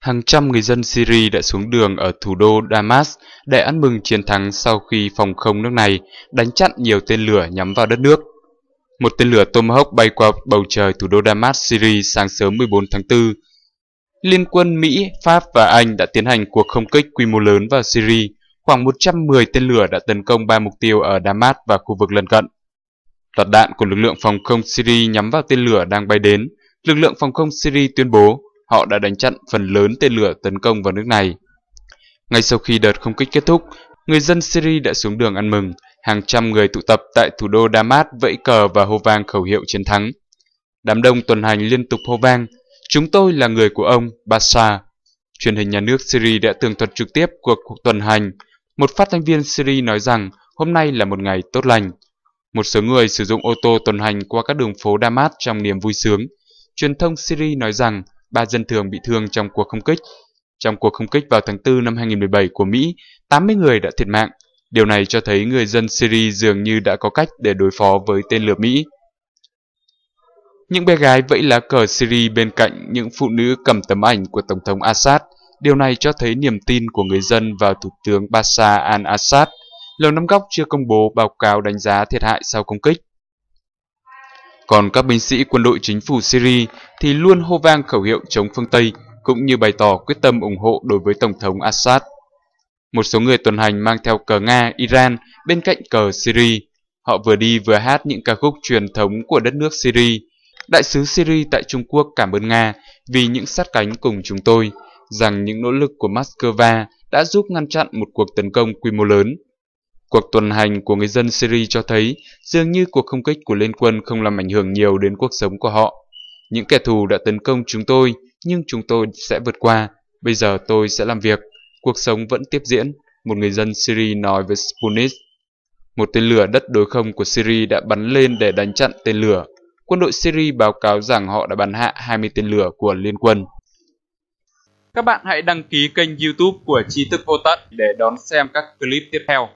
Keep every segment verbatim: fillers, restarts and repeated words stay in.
Hàng trăm người dân Syria đã xuống đường ở thủ đô Damas để ăn mừng chiến thắng sau khi phòng không nước này đánh chặn nhiều tên lửa nhắm vào đất nước. Một tên lửa Tomahawk bay qua bầu trời thủ đô Damas, Syria sáng sớm mười bốn tháng tư. Liên quân Mỹ, Pháp và Anh đã tiến hành cuộc không kích quy mô lớn vào Syria. Khoảng một trăm mười tên lửa đã tấn công ba mục tiêu ở Damas và khu vực lân cận. Loạt đạn của lực lượng phòng không Syria nhắm vào tên lửa đang bay đến. Lực lượng phòng không Syria tuyên bố họ đã đánh chặn phần lớn tên lửa tấn công vào nước này. Ngay sau khi đợt không kích kết thúc, người dân Syria đã xuống đường ăn mừng. Hàng trăm người tụ tập tại thủ đô Damas vẫy cờ và hô vang khẩu hiệu chiến thắng. Đám đông tuần hành liên tục hô vang, "Chúng tôi là người của ông, Bashar." Truyền hình nhà nước Syria đã tường thuật trực tiếp cuộc tuần hành. Một phát thanh viên Syria nói rằng hôm nay là một ngày tốt lành. Một số người sử dụng ô tô tuần hành qua các đường phố Damas trong niềm vui sướng. Truyền thông Syria nói rằng ba dân thường bị thương trong cuộc không kích. Trong cuộc không kích vào tháng tư năm hai nghìn không trăm mười bảy của Mỹ, tám mươi người đã thiệt mạng. Điều này cho thấy người dân Syria dường như đã có cách để đối phó với tên lửa Mỹ. Những bé gái vẫy lá cờ Syria bên cạnh những phụ nữ cầm tấm ảnh của Tổng thống Assad. Điều này cho thấy niềm tin của người dân vào Thủ tướng Bashar al-Assad. Lầu Năm Góc chưa công bố báo cáo đánh giá thiệt hại sau công kích. Còn các binh sĩ quân đội chính phủ Syria thì luôn hô vang khẩu hiệu chống phương Tây, cũng như bày tỏ quyết tâm ủng hộ đối với Tổng thống Assad. Một số người tuần hành mang theo cờ Nga, Iran bên cạnh cờ Syria. Họ vừa đi vừa hát những ca khúc truyền thống của đất nước Syria. Đại sứ Syria tại Trung Quốc cảm ơn Nga vì những sát cánh cùng chúng tôi, rằng những nỗ lực của Moscow đã giúp ngăn chặn một cuộc tấn công quy mô lớn. Cuộc tuần hành của người dân Syria cho thấy dường như cuộc không kích của Liên quân không làm ảnh hưởng nhiều đến cuộc sống của họ. Những kẻ thù đã tấn công chúng tôi, nhưng chúng tôi sẽ vượt qua. Bây giờ tôi sẽ làm việc. Cuộc sống vẫn tiếp diễn, một người dân Syria nói với Sputnik. Một tên lửa đất đối không của Syria đã bắn lên để đánh chặn tên lửa. Quân đội Syria báo cáo rằng họ đã bắn hạ hai mươi tên lửa của Liên quân. Các bạn hãy đăng ký kênh YouTube của Tri Thức Vô Tận để đón xem các clip tiếp theo.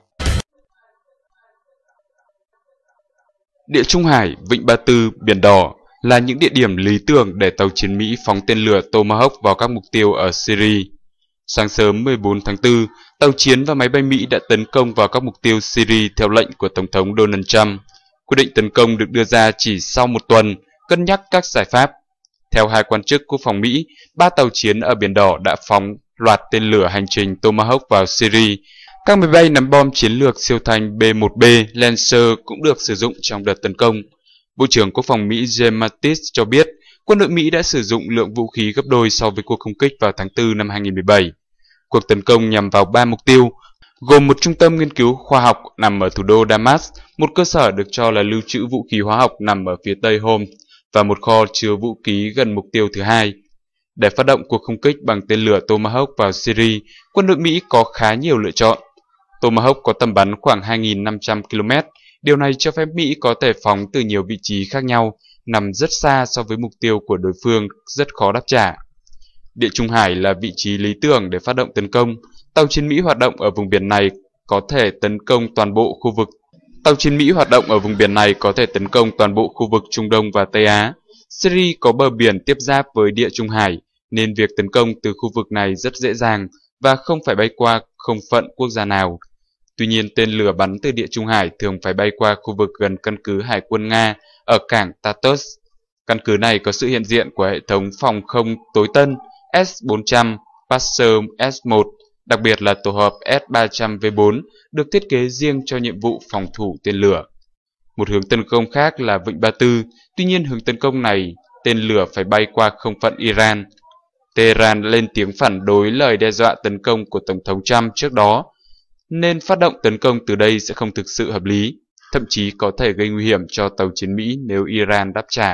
Địa Trung Hải, Vịnh Ba Tư, Biển Đỏ là những địa điểm lý tưởng để tàu chiến Mỹ phóng tên lửa Tomahawk vào các mục tiêu ở Syria. Sáng sớm mười bốn tháng tư, tàu chiến và máy bay Mỹ đã tấn công vào các mục tiêu Syria theo lệnh của Tổng thống Donald Trump. Quyết định tấn công được đưa ra chỉ sau một tuần, cân nhắc các giải pháp. Theo hai quan chức quốc phòng Mỹ, ba tàu chiến ở Biển Đỏ đã phóng loạt tên lửa hành trình Tomahawk vào Syria. Các máy bay ném bom chiến lược siêu thanh B một B Lancer cũng được sử dụng trong đợt tấn công. Bộ trưởng Quốc phòng Mỹ James Mattis cho biết quân đội Mỹ đã sử dụng lượng vũ khí gấp đôi so với cuộc không kích vào tháng tư năm hai nghìn không trăm mười bảy. Cuộc tấn công nhằm vào ba mục tiêu, gồm một trung tâm nghiên cứu khoa học nằm ở thủ đô Damas, một cơ sở được cho là lưu trữ vũ khí hóa học nằm ở phía tây Homs và một kho chứa vũ khí gần mục tiêu thứ hai. Để phát động cuộc không kích bằng tên lửa Tomahawk vào Syria, quân đội Mỹ có khá nhiều lựa chọn. Tomahawk có tầm bắn khoảng hai nghìn năm trăm ki lô mét. Điều này cho phép Mỹ có thể phóng từ nhiều vị trí khác nhau, nằm rất xa so với mục tiêu của đối phương, rất khó đáp trả. Địa Trung Hải là vị trí lý tưởng để phát động tấn công. Tàu chiến Mỹ hoạt động ở vùng biển này có thể tấn công toàn bộ khu vực. Tàu chiến Mỹ hoạt động ở vùng biển này có thể tấn công toàn bộ khu vực Trung Đông và Tây Á. Syria có bờ biển tiếp giáp với Địa Trung Hải, nên việc tấn công từ khu vực này rất dễ dàng và không phải bay qua không phận quốc gia nào. Tuy nhiên, tên lửa bắn từ Địa Trung Hải thường phải bay qua khu vực gần căn cứ Hải quân Nga ở cảng Tartus. Căn cứ này có sự hiện diện của hệ thống phòng không tối tân S bốn trăm, Passer S một, đặc biệt là tổ hợp S ba trăm V bốn được thiết kế riêng cho nhiệm vụ phòng thủ tên lửa. Một hướng tấn công khác là Vịnh Ba Tư, tuy nhiên hướng tấn công này tên lửa phải bay qua không phận Iran. Tehran lên tiếng phản đối lời đe dọa tấn công của Tổng thống Trump trước đó, nên phát động tấn công từ đây sẽ không thực sự hợp lý, thậm chí có thể gây nguy hiểm cho tàu chiến Mỹ nếu Iran đáp trả.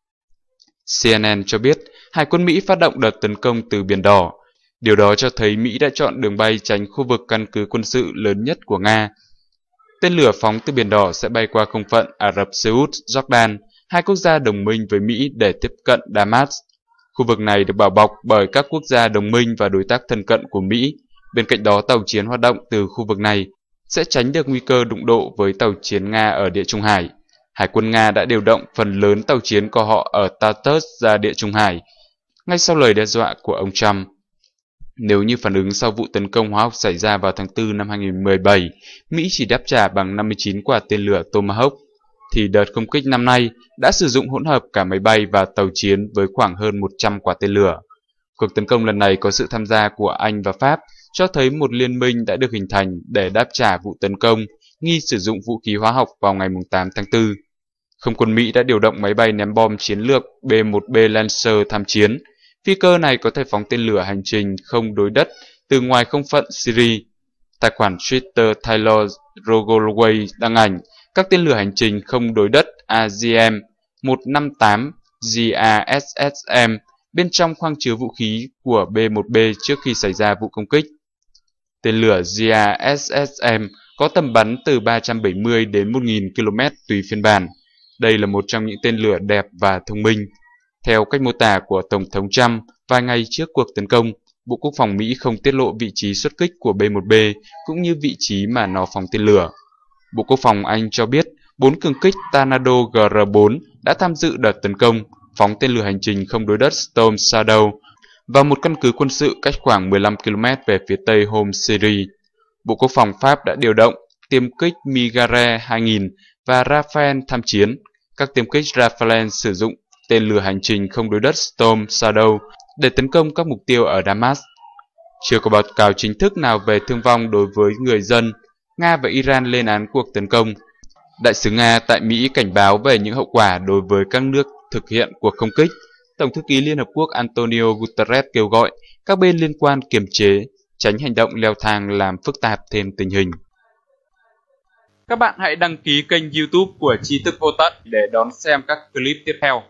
C N N cho biết Hải quân Mỹ phát động đợt tấn công từ Biển Đỏ. Điều đó cho thấy Mỹ đã chọn đường bay tránh khu vực căn cứ quân sự lớn nhất của Nga. Tên lửa phóng từ Biển Đỏ sẽ bay qua không phận Ả Rập Xê Út, Jordan, hai quốc gia đồng minh với Mỹ để tiếp cận Damas. Khu vực này được bảo bọc bởi các quốc gia đồng minh và đối tác thân cận của Mỹ. Bên cạnh đó, tàu chiến hoạt động từ khu vực này sẽ tránh được nguy cơ đụng độ với tàu chiến Nga ở Địa Trung Hải. Hải quân Nga đã điều động phần lớn tàu chiến của họ ở Tartus ra Địa Trung Hải, ngay sau lời đe dọa của ông Trump. Nếu như phản ứng sau vụ tấn công hóa học xảy ra vào tháng tư năm hai nghìn không trăm mười bảy, Mỹ chỉ đáp trả bằng năm mươi chín quả tên lửa Tomahawk, thì đợt không kích năm nay đã sử dụng hỗn hợp cả máy bay và tàu chiến với khoảng hơn một trăm quả tên lửa. Cuộc tấn công lần này có sự tham gia của Anh và Pháp, cho thấy một liên minh đã được hình thành để đáp trả vụ tấn công nghi sử dụng vũ khí hóa học vào ngày tám tháng tư. Không quân Mỹ đã điều động máy bay ném bom chiến lược B một B Lancer tham chiến. Phi cơ này có thể phóng tên lửa hành trình không đối đất từ ngoài không phận Syria. Tài khoản Twitter Taylor Rogoway đăng ảnh các tên lửa hành trình không đối đất A G M một năm tám G A S S M bên trong khoang chứa vũ khí của B một B trước khi xảy ra vụ công kích. Tên lửa G A S S M có tầm bắn từ ba trăm bảy mươi đến một nghìn ki lô mét tùy phiên bản. Đây là một trong những tên lửa đẹp và thông minh. Theo cách mô tả của Tổng thống Trump vài ngày trước cuộc tấn công, Bộ Quốc phòng Mỹ không tiết lộ vị trí xuất kích của B một B cũng như vị trí mà nó phóng tên lửa. Bộ Quốc phòng Anh cho biết bốn cường kích Tornado G R bốn đã tham dự đợt tấn công, phóng tên lửa hành trình không đối đất Storm Shadow vào một căn cứ quân sự cách khoảng mười lăm ki lô mét về phía tây Homs Syria. Bộ Quốc phòng Pháp đã điều động tiêm kích Migare hai nghìn và Rafale tham chiến. Các tiêm kích Rafale sử dụng tên lửa hành trình không đối đất Storm Shadow để tấn công các mục tiêu ở Damas. Chưa có báo cáo chính thức nào về thương vong đối với người dân. Nga và Iran lên án cuộc tấn công. Đại sứ Nga tại Mỹ cảnh báo về những hậu quả đối với các nước thực hiện cuộc không kích. Tổng thư ký Liên Hợp Quốc Antonio Guterres kêu gọi các bên liên quan kiềm chế, tránh hành động leo thang làm phức tạp thêm tình hình. Các bạn hãy đăng ký kênh YouTube của Tri Thức Vô Tận để đón xem các clip tiếp theo.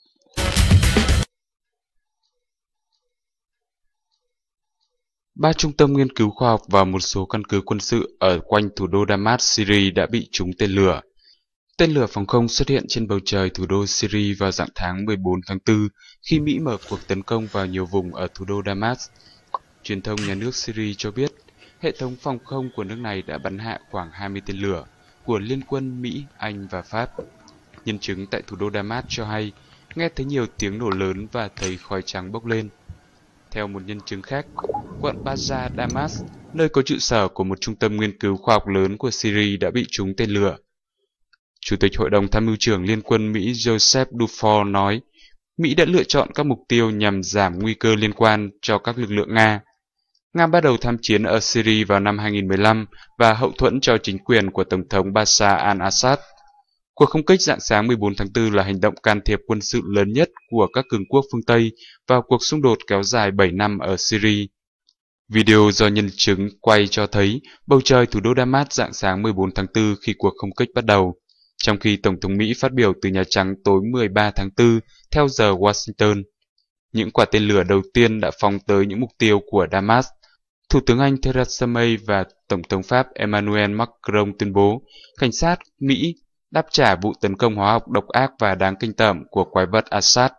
Ba trung tâm nghiên cứu khoa học và một số căn cứ quân sự ở quanh thủ đô Damas, Syria đã bị trúng tên lửa. Tên lửa phòng không xuất hiện trên bầu trời thủ đô Syria vào rạng tháng mười bốn tháng tư khi Mỹ mở cuộc tấn công vào nhiều vùng ở thủ đô Damas. Truyền thông nhà nước Syria cho biết hệ thống phòng không của nước này đã bắn hạ khoảng hai mươi tên lửa của liên quân Mỹ, Anh và Pháp. Nhân chứng tại thủ đô Damas cho hay nghe thấy nhiều tiếng nổ lớn và thấy khói trắng bốc lên. Theo một nhân chứng khác, quận Baza Damas, nơi có trụ sở của một trung tâm nghiên cứu khoa học lớn của Syria đã bị trúng tên lửa. Chủ tịch Hội đồng Tham mưu trưởng Liên quân Mỹ Joseph Dunford nói, Mỹ đã lựa chọn các mục tiêu nhằm giảm nguy cơ liên quan cho các lực lượng Nga. Nga bắt đầu tham chiến ở Syria vào năm hai nghìn không trăm mười lăm và hậu thuẫn cho chính quyền của Tổng thống Bashar al-Assad. Cuộc không kích rạng sáng mười bốn tháng tư là hành động can thiệp quân sự lớn nhất của các cường quốc phương Tây vào cuộc xung đột kéo dài bảy năm ở Syria. Video do nhân chứng quay cho thấy bầu trời thủ đô Damas rạng sáng mười bốn tháng tư khi cuộc không kích bắt đầu, trong khi Tổng thống Mỹ phát biểu từ Nhà Trắng tối mười ba tháng tư theo giờ Washington. Những quả tên lửa đầu tiên đã phóng tới những mục tiêu của Damas. Thủ tướng Anh Theresa May và Tổng thống Pháp Emmanuel Macron tuyên bố cảnh sát Mỹ đáp trả vụ tấn công hóa học độc ác và đáng kinh tởm của quái vật Assad.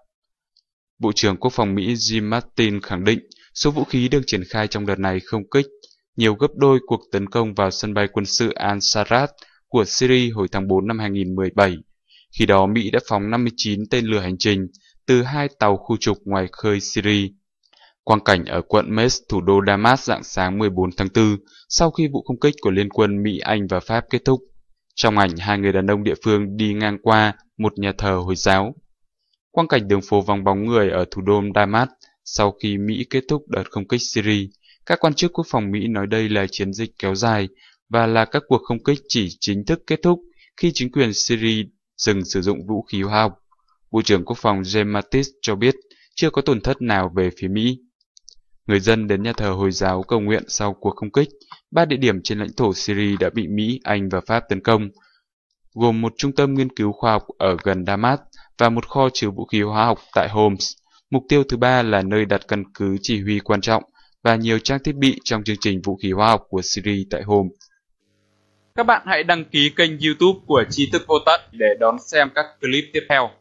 Bộ trưởng Quốc phòng Mỹ Jim Mattis khẳng định số vũ khí được triển khai trong đợt này không kích, nhiều gấp đôi cuộc tấn công vào sân bay quân sự Al-Sarraj của Syria hồi tháng tư năm hai nghìn không trăm mười bảy. Khi đó Mỹ đã phóng năm mươi chín tên lửa hành trình từ hai tàu khu trục ngoài khơi Syria. Quang cảnh ở quận Metz, thủ đô Damas rạng sáng mười bốn tháng tư sau khi vụ không kích của Liên quân Mỹ, Anh và Pháp kết thúc. Trong ảnh, hai người đàn ông địa phương đi ngang qua một nhà thờ Hồi giáo. Quang cảnh đường phố vắng bóng người ở thủ đô Damas sau khi Mỹ kết thúc đợt không kích Syria. Các quan chức quốc phòng Mỹ nói đây là chiến dịch kéo dài và là các cuộc không kích chỉ chính thức kết thúc khi chính quyền Syria dừng sử dụng vũ khí hóa học. Bộ trưởng Quốc phòng James Mattis cho biết chưa có tổn thất nào về phía Mỹ. Người dân đến nhà thờ Hồi giáo cầu nguyện sau cuộc không kích. Ba địa điểm trên lãnh thổ Syria đã bị Mỹ, Anh và Pháp tấn công, gồm một trung tâm nghiên cứu khoa học ở gần Damas và một kho chứa vũ khí hóa học tại Homs. Mục tiêu thứ ba là nơi đặt căn cứ chỉ huy quan trọng và nhiều trang thiết bị trong chương trình vũ khí hóa học của Syria tại Homs. Các bạn hãy đăng ký kênh YouTube của Tri Thức Vô Tận để đón xem các clip tiếp theo.